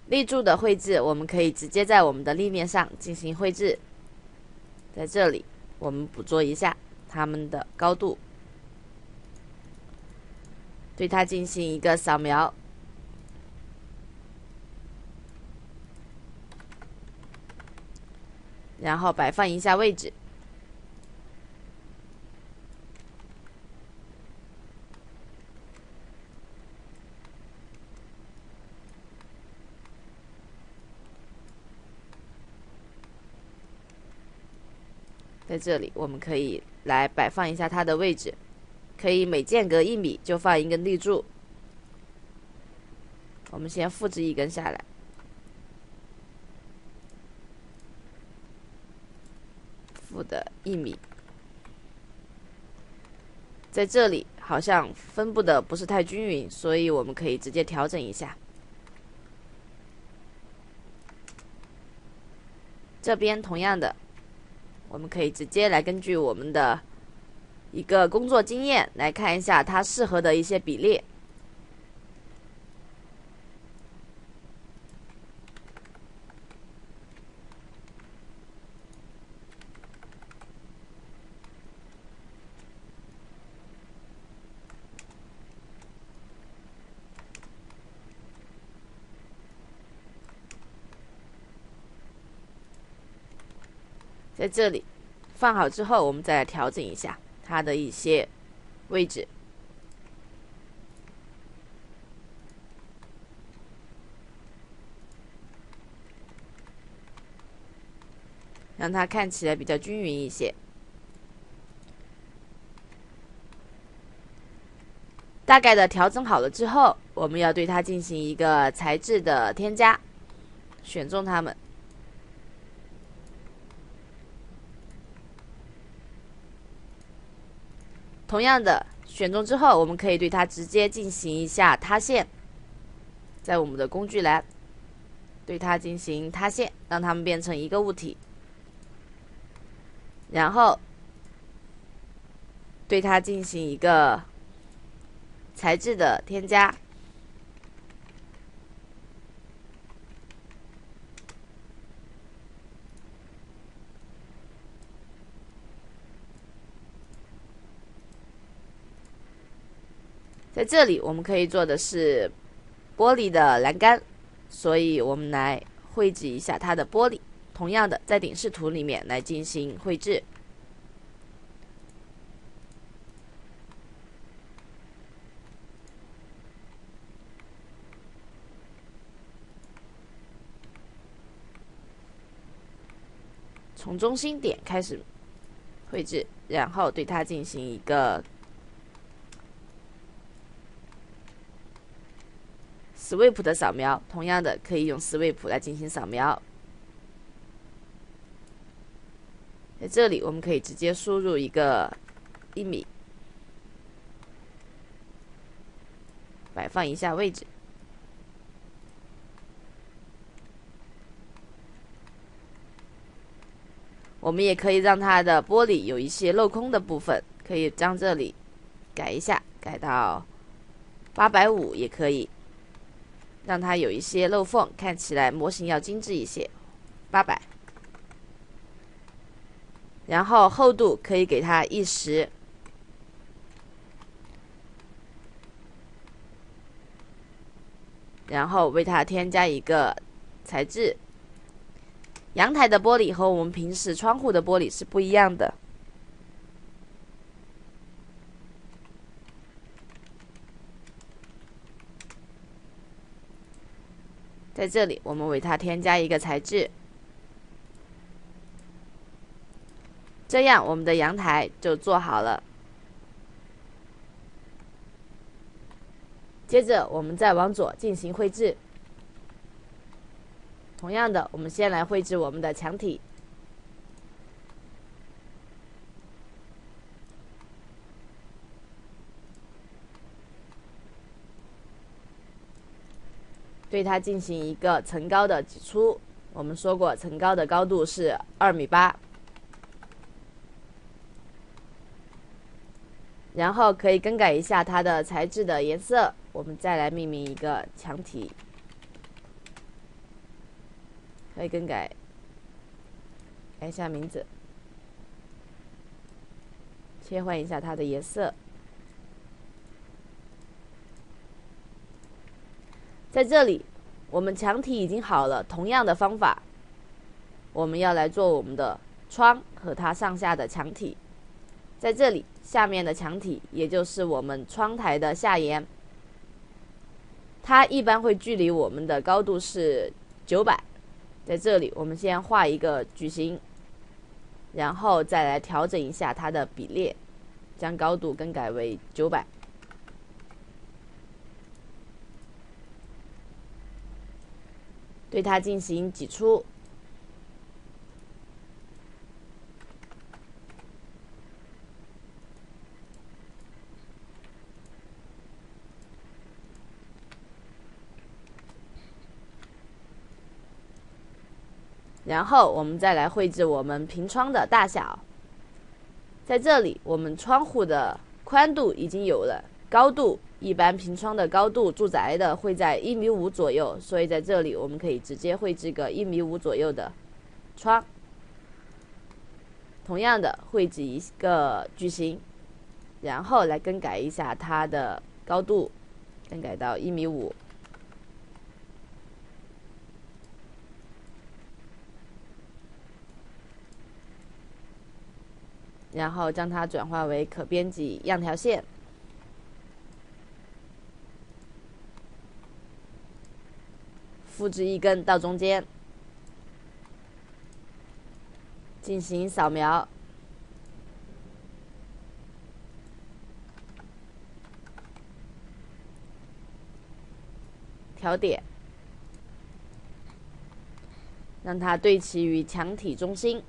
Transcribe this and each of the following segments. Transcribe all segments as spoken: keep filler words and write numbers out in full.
立柱的绘制，我们可以直接在我们的立面上进行绘制。在这里，我们捕捉一下它们的高度，对它进行一个扫描，然后摆放一下位置。在这里，我们可以来摆放一下它的位置，可以每间隔一米就放一根立柱。我们先复制一根下来，复的一米。在这里好像分布的不是太均匀，所以我们可以直接调整一下。这边同样的，我们可以直接来根据我们的一个工作经验来看一下它适合的一些比例。在这里放好之后，我们再来调整一下它的一些位置，让它看起来比较均匀一些。大概的调整好了之后，我们要对它进行一个材质的添加，选中它们。同样的，选中之后，我们可以对它直接进行一下塌陷，在我们的工具栏对它进行塌陷，让它们变成一个物体，然后对它进行一个材质的添加。在这里我们可以做的是玻璃的栏杆，所以我们来绘制一下它的玻璃。同样的，在顶视图里面来进行绘制。从中心点开始绘制，然后对它进行一个Sweep 的扫描，同样的可以用 Sweep 来进行扫描。在这里我们可以直接输入一个一米，摆放一下位置。我们也可以让它的玻璃有一些镂空的部分，可以将这里改一下，改到八百五也可以。让它有一些漏缝，看起来模型要精致一些，八百。然后厚度可以给它一十，然后为它添加一个材质。阳台的玻璃和我们平时窗户的玻璃是不一样的。在这里我们为它添加一个材质，这样我们的阳台就做好了。接着我们再往左进行绘制，同样的，我们先来绘制我们的墙体。对它进行一个层高的挤出，我们说过层高的高度是二米八，然后可以更改一下它的材质的颜色，我们再来命名一个墙体。 可以更改，改一下名字，切换一下它的颜色。在这里，我们墙体已经好了，同样的方法，我们要来做我们的窗和它上下的墙体。在这里，下面的墙体也就是我们窗台的下沿，它一般会距离我们的高度是九百。在这里，我们先画一个矩形，然后再来调整一下它的比例，将高度更改为九百。对它进行挤出，然后我们再来绘制我们平窗的大小。在这里，我们窗户的宽度已经有了，高度一般平窗的高度，住宅的会在一米五左右，所以在这里我们可以直接绘制个一米五左右的窗。同样的，绘制一个矩形，然后来更改一下它的高度，更改到一米五。然后将它转化为可编辑样条线，复制一根到中间，进行扫描，调点，让它对齐于墙体中心。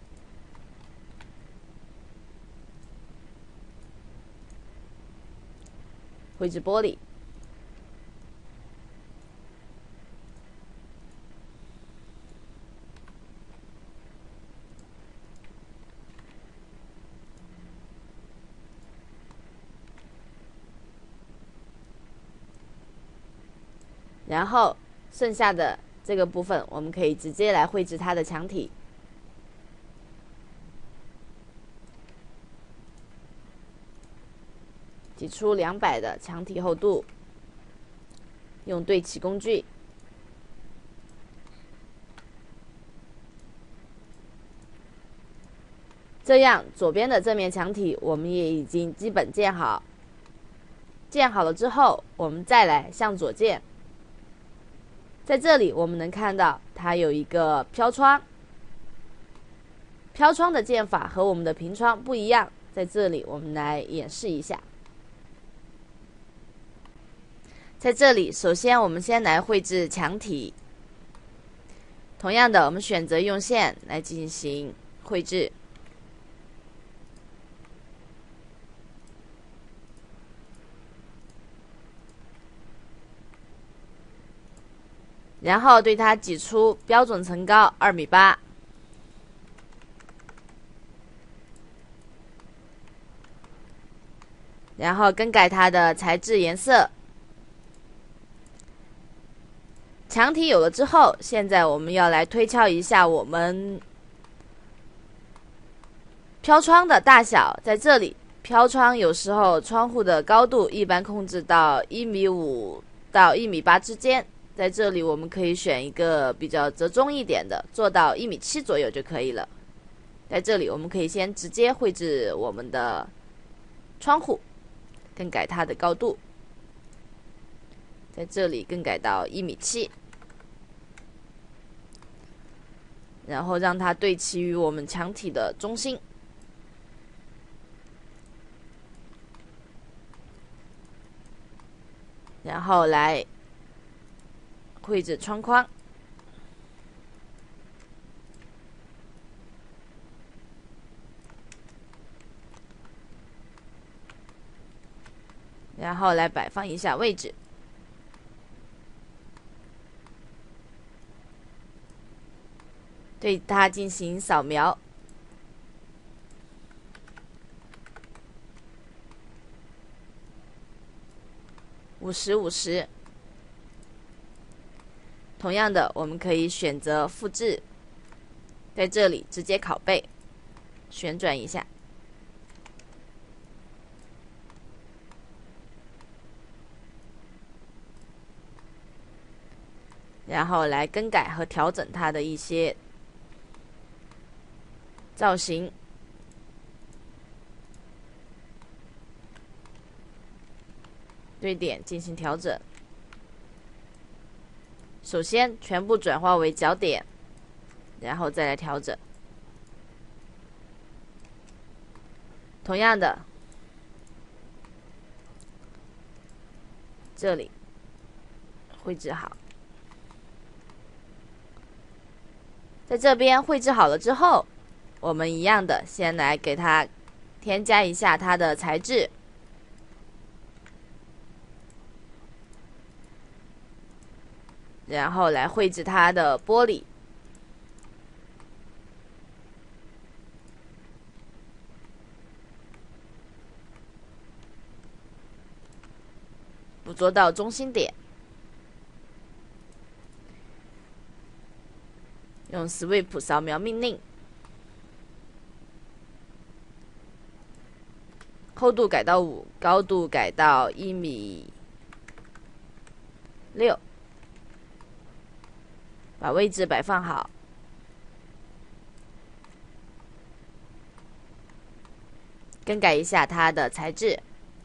绘制玻璃，然后剩下的这个部分，我们可以直接来绘制它的墙体。挤出两百的墙体厚度，用对齐工具，这样左边的这面墙体我们也已经基本建好。建好了之后，我们再来向左建。在这里我们能看到它有一个飘窗，飘窗的建法和我们的平窗不一样，在这里我们来演示一下。在这里，首先我们先来绘制墙体。同样的，我们选择用线来进行绘制。然后对它挤出标准层高二米八。然后更改它的材质颜色。墙体有了之后，现在我们要来推敲一下我们飘窗的大小。在这里，飘窗有时候窗户的高度一般控制到一米五到一米八之间。在这里，我们可以选一个比较折中一点的，做到一米七左右就可以了。在这里，我们可以先直接绘制我们的窗户，更改它的高度。在这里更改到一米七。然后让它对齐于我们墙体的中心，然后来绘制窗框，然后来摆放一下位置。对它进行扫描，五十五十。 同样的，我们可以选择复制，在这里直接拷贝，旋转一下，然后来更改和调整它的一些造型。对点进行调整。首先全部转化为角点，然后再来调整。同样的，这里绘制好。在这边绘制好了之后，我们一样的先来给它添加一下它的材质。然后来绘制它的玻璃，捕捉到中心点，用 Sweep 扫描命令，厚度改到五，高度改到一米六。把位置摆放好，更改一下它的材质。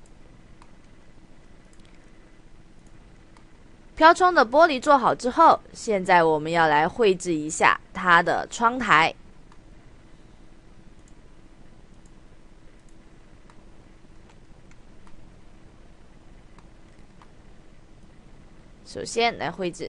飘窗的玻璃做好之后，现在我们要来绘制一下它的窗台。首先来绘制